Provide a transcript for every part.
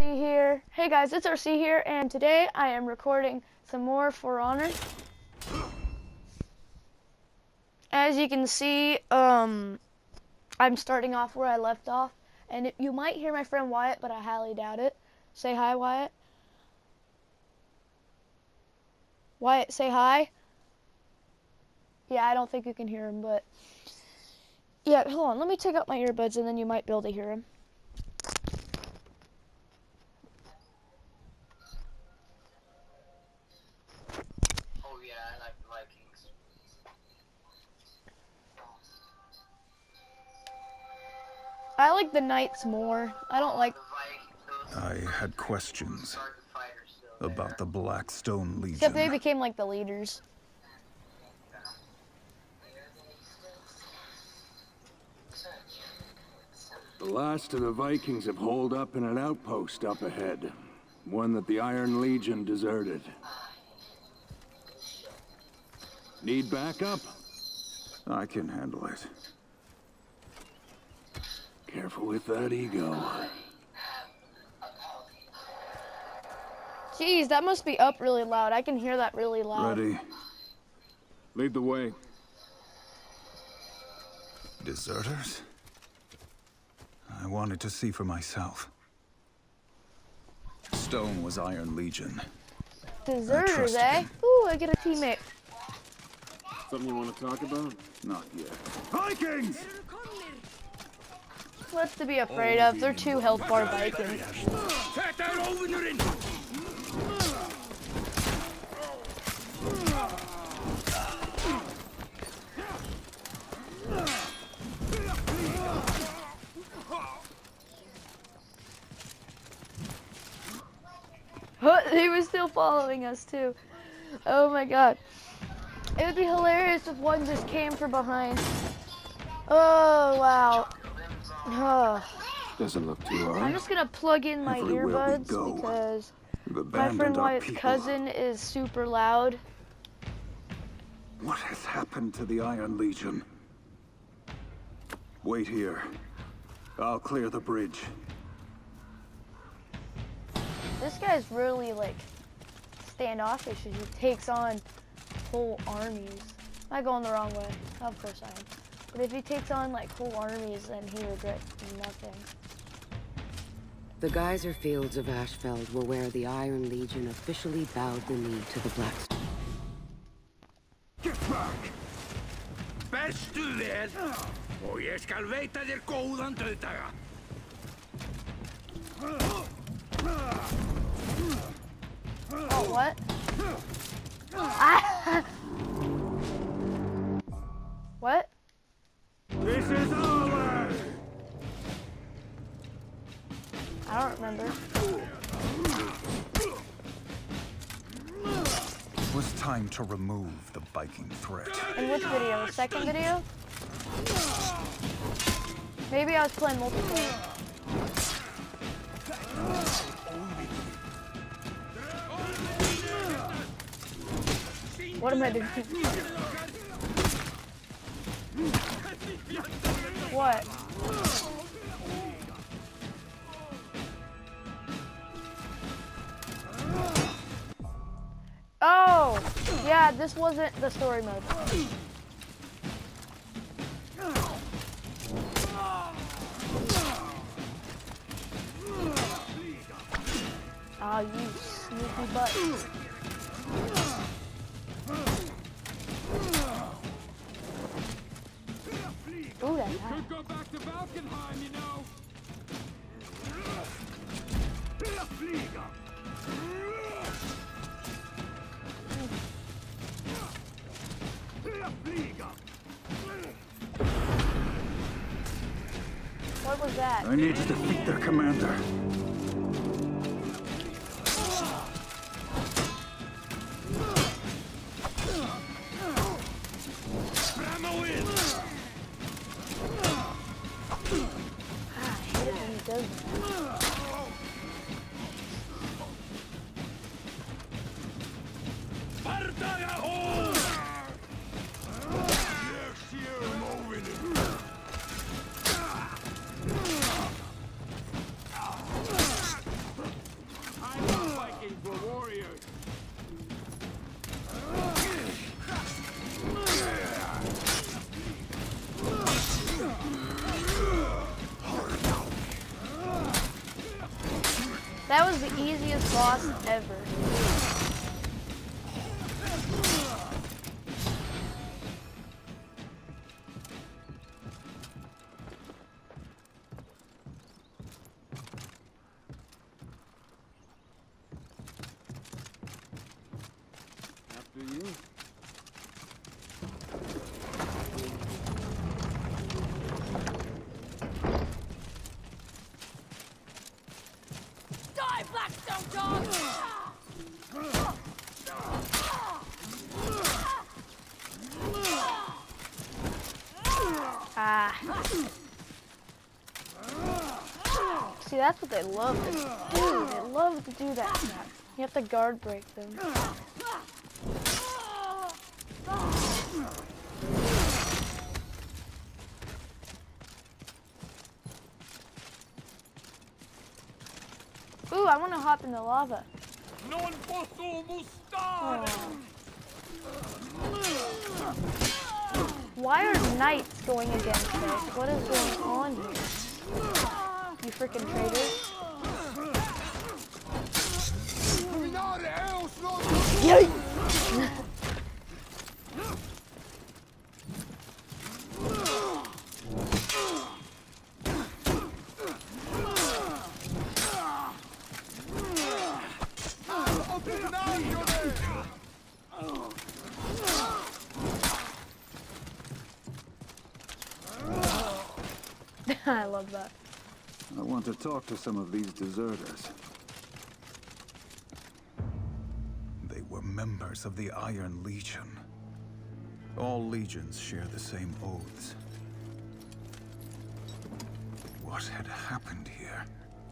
RC here. Hey guys, it's RC here, and today I am recording some more For Honor. As you can see, I'm starting off where I left off, and you might hear my friend Wyatt, but I highly doubt it. Say hi, Wyatt. Wyatt, say hi. Yeah, I don't think you can hear him, but yeah, hold on. Let me take out my earbuds, and then you might be able to hear him. I like the Knights more. I don't like... I had questions about the Blackstone Legion. Except they became like the leaders. The last of the Vikings have holed up in an outpost up ahead. One that the Iron Legion deserted. Need backup? I can handle it. Careful with that ego. Jeez, that must be up really loud. I can hear that really loud. Ready? Lead the way. Deserters? I wanted to see for myself. Stone was Iron Legion. Deserters, eh? Ooh, I get a teammate. Something you want to talk about? Not yet. Vikings! What's to be afraid of? They're 2 health bar Vikings. He was still following us too. Oh my god. It would be hilarious if one just came from behind. Oh wow. Doesn't look too hard. I'm just gonna plug in my earbuds because my friend Wyatt's cousin is super loud. What has happened to the Iron Legion? Wait here. I'll clear the bridge. This guy's really like standoffish. He takes on whole armies. Am I going the wrong way? Of course I am. But if he takes on like whole armies, then he regrets nothing. The geyser fields of Ashfeld were where the Iron Legion officially bowed the knee to the Blackstone. Get back! Bestu vel, og ég skal veita þér góðan dauðdaga. Oh, what? What? This is ours! I don't remember. It was time to remove the Viking threat. In which video? The second video? Maybe I was playing multiplayer. What am I doing? What? Oh! Yeah, this wasn't the story mode. Oh, you sneaky butt. Ooh, that's hot. Could go back to Valkenheim, you know. What was that? I need to defeat their commander. I hate it when he does that. That was the easiest boss ever. After you. Die, Blackstone dog! Ah. See, that's what they love to do. They love to do that. You have to guard break them. Ooh, I want to hop in the lava. Non posso mustare! Why are knights going against us? What is going on here? You freaking traitors. I love that. I want to talk to some of these deserters. They were members of the Iron Legion. All legions share the same oaths. What had happened here?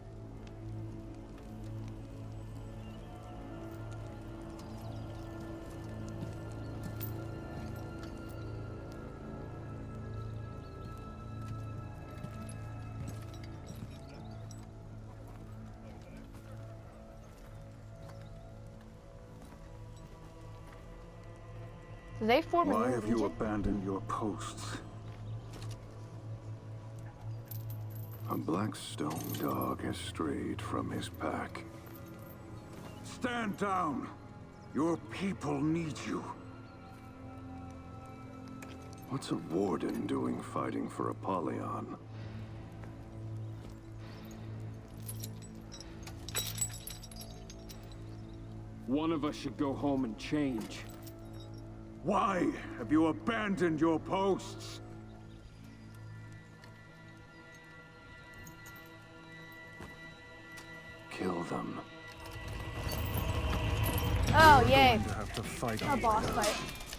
They form a Why new have you legion? abandoned your posts? A Blackstone dog has strayed from his pack. Stand down! Your people need you. What's a warden doing fighting for Apollyon? One of us should go home and change. Why have you abandoned your posts? Kill them. Oh, yay. You have to fight A on boss fight.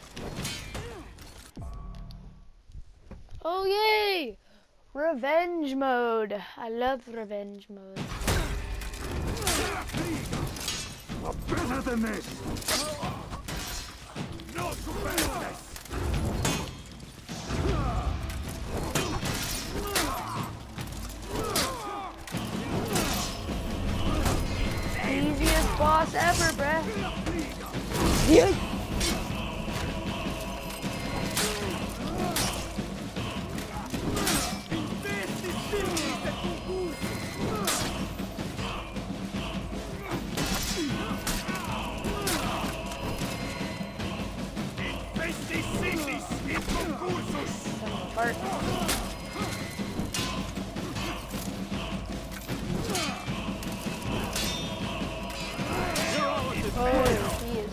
Oh, yay! Revenge mode. I love revenge mode. better than this! No superes! Easiest boss ever, bruh. Yeah. Apart. Oh, he is.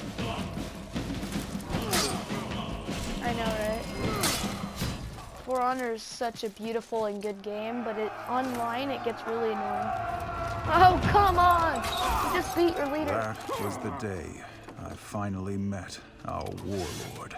I know, right? For Honor is such a beautiful and good game, but online it gets really annoying. Oh, come on! You just beat your leader. That was the day I finally met our warlord.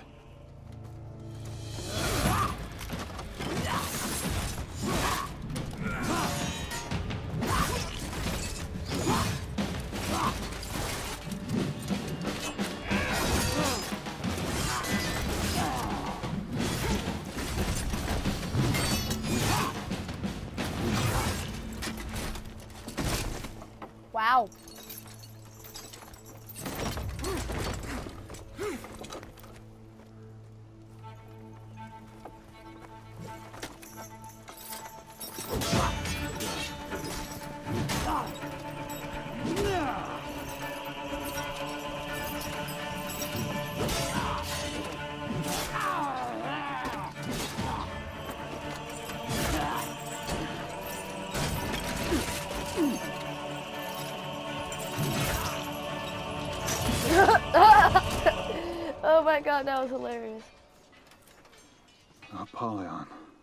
Wow. my god, that was hilarious. Apollyon.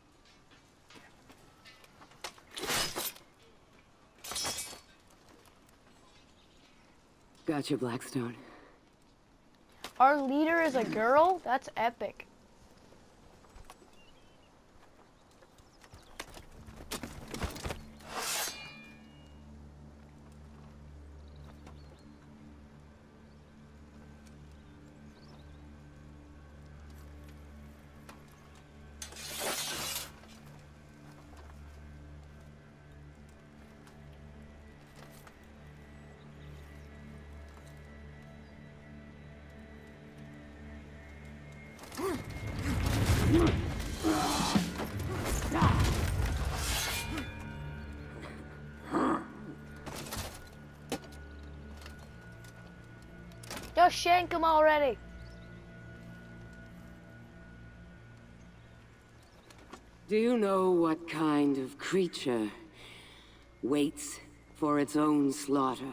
Gotcha, Blackstone. Our leader is a girl? That's epic. Just shank him already. Do you know what kind of creature waits for its own slaughter?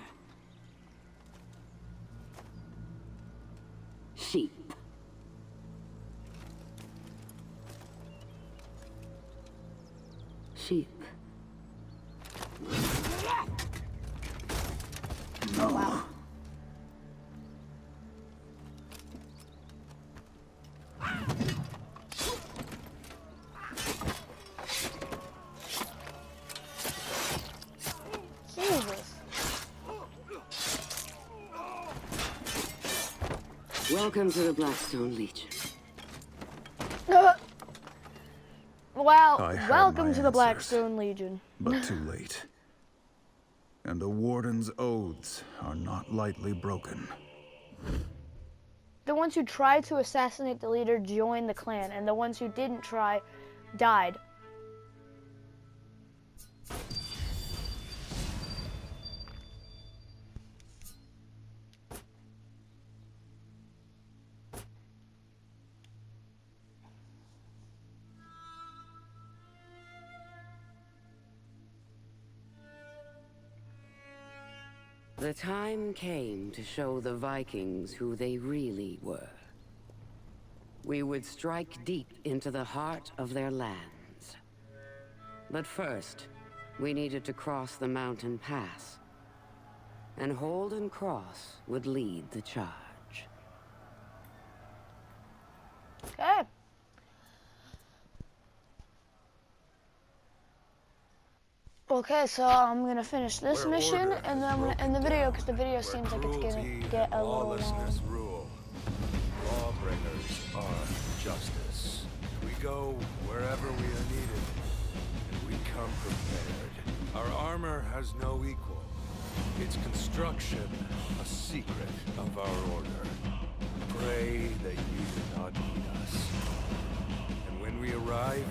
Sheep. Sheep. No. Wow. Jesus. Welcome to the Blackstone Legion. I Wow, had welcome my to the answers. Blackstone Legion. But too late. And the Warden's oaths are not lightly broken. The ones who tried to assassinate the leader joined the clan, and the ones who didn't try died. The time came to show the Vikings who they really were. We would strike deep into the heart of their lands. But first, we needed to cross the mountain pass. And Holden Cross would lead the charge. Okay. Okay, so I'm gonna finish this mission, and then I'm gonna end the video, because the video seems like it's gonna get a little long. Rule. Lawbringers are justice. We go wherever we are needed, and we come prepared. Our armor has no equal. Its construction, a secret of our order. Pray that you do not need us. And when we arrive,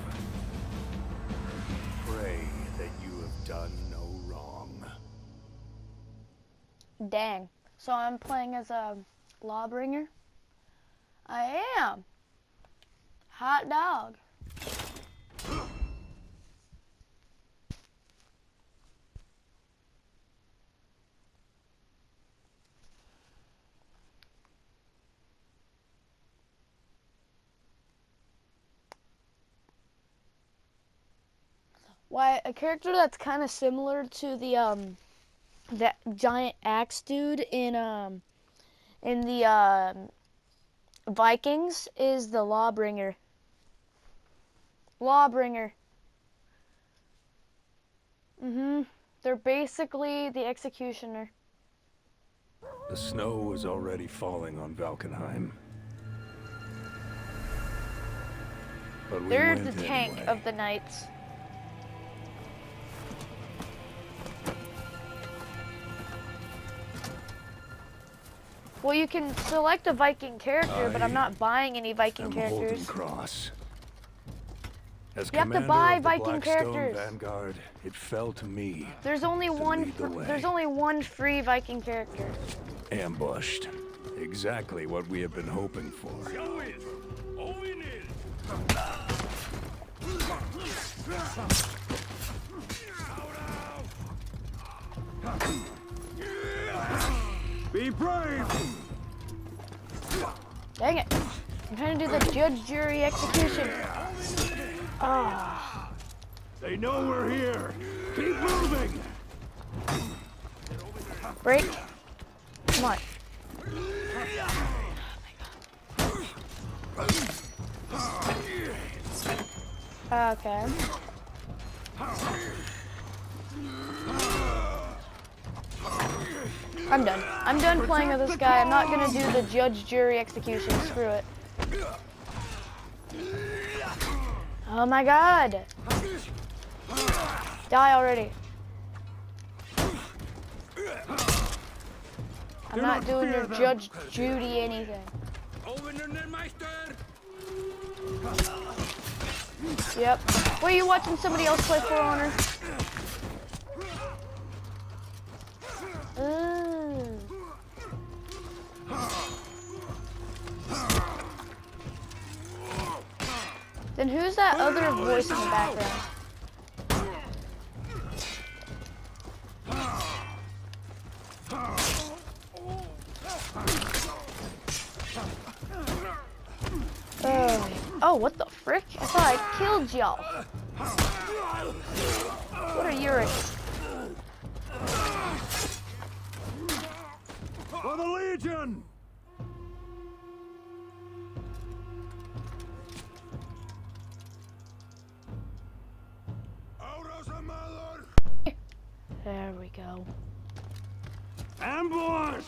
pray that you have done no wrong. Dang. So I'm playing as a lawbringer? I am. Hot dog. Why, a character that's kind of similar to the that giant axe dude in the Vikings is the Lawbringer. Lawbringer. They're basically the executioner. The snow was already falling on Valkenheim. But we They're went the tank anyway. of the knights. Well, you can select a Viking character, but I'm not buying any Viking characters. Holden Cross. As You have to commander buy of the Viking Blackstone characters. Vanguard, it fell to me. There's only to one. lead the way. There's only one free Viking character. Ambushed. Exactly what we have been hoping for. Be brave! Dang it! I'm trying to do the judge, jury, execution. Ah. They know we're here. Keep moving. Break. Come on. Okay. I'm done. I'm done playing with this guy. I'm not gonna do the judge, jury, execution. Screw it. Oh my god. Die already. I'm not doing your Judge Judy anything. Yep. Wait, you watching somebody else play For Honor? Ooh. Then who's that other voice in the background? Oh, what the frick? I thought I killed y'all. What are your... For the Legion! There we go. Ambush!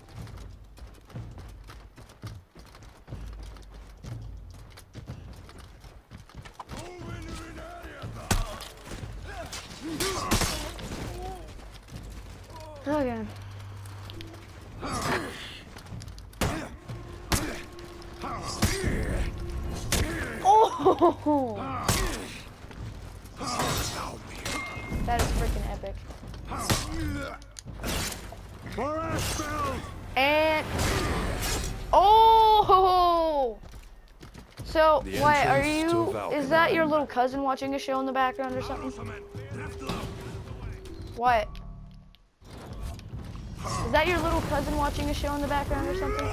Okay. Oh! That is freaking epic. And oh! So, why are you? Is that your little cousin watching a show in the background or something? What? Is that your little cousin watching a show in the background or something?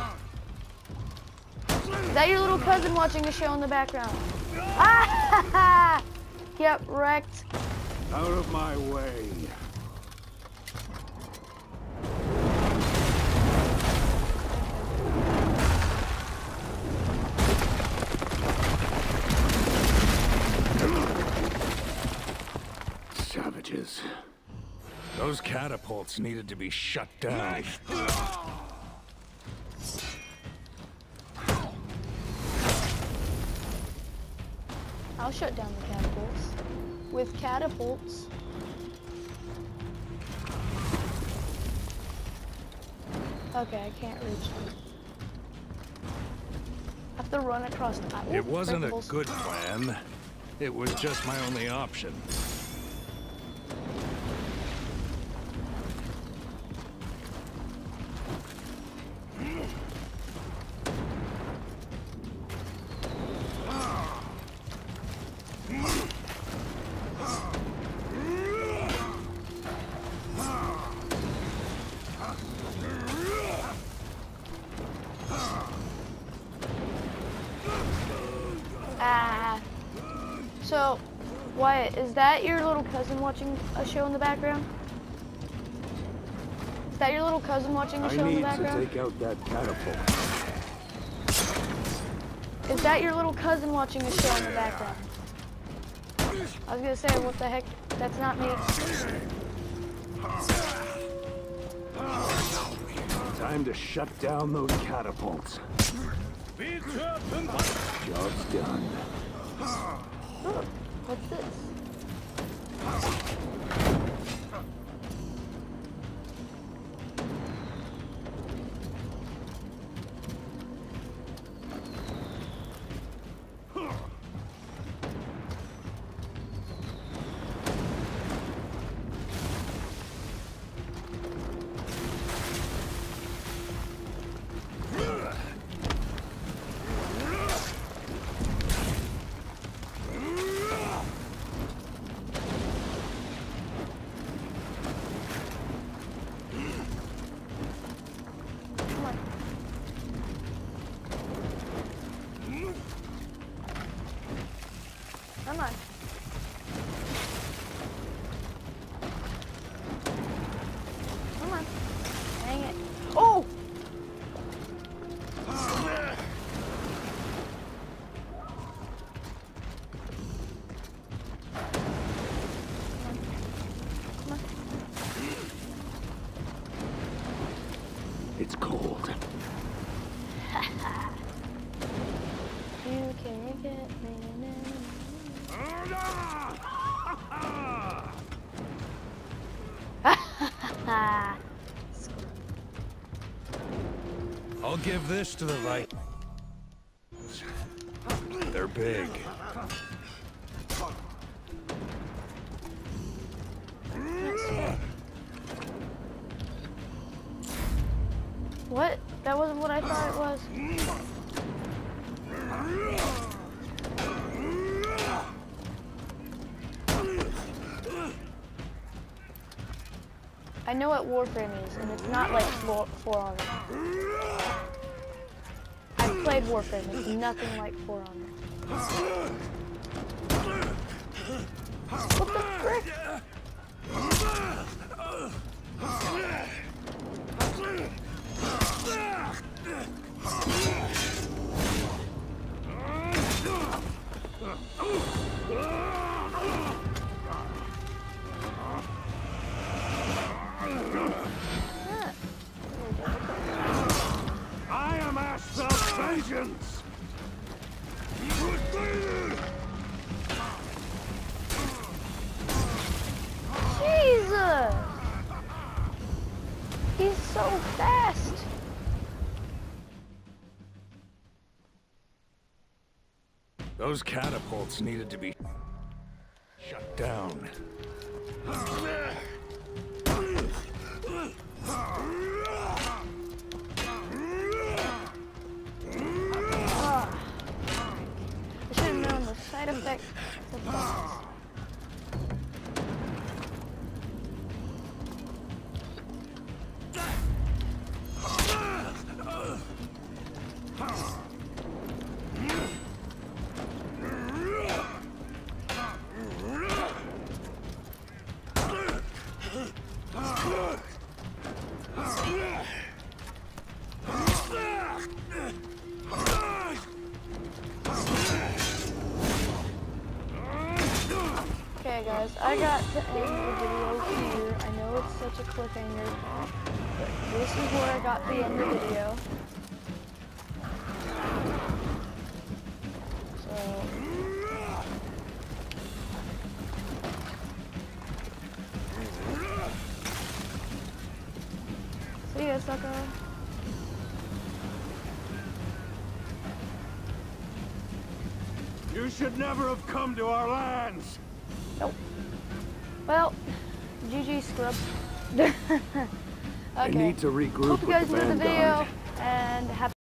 Is that your little cousin watching a show in the background? Ah! Yep, wrecked. Out of my way. Savages. Those catapults needed to be shut down. I'll shut down the catapults. With catapults. Okay, I can't reach them. I have to run across the island. It wasn't a good plan. It was just my only option. So, Wyatt, is that your little cousin watching a show in the background? Is that your little cousin watching a show in the background? I need to take out that catapult. Is that your little cousin watching a show in the background? I was gonna say, what the heck? That's not me. Time to shut down those catapults. Job's done. Oh, what's this? It's cold. You can't get me now. I'll give this to the Vikings. They're big. What? That wasn't what I thought it was. I know what Warframe is, and it's not like For Honor. I've played Warframe, it's nothing like For Honor. What the frick? I am Ashfell's vengeance! Jesus! He's so fast! Those catapults needed to be shut down. I should have known the side effect of bombs. Okay guys, I got to end the video here. I know it's such a cliffhanger, but this is where I got to end the video. So, see ya, sucker. You should never have come to our lands! Nope. Well, GG scrub. Okay. I need to regroup Hope you with guys the enjoyed the Vanguard. video, and happy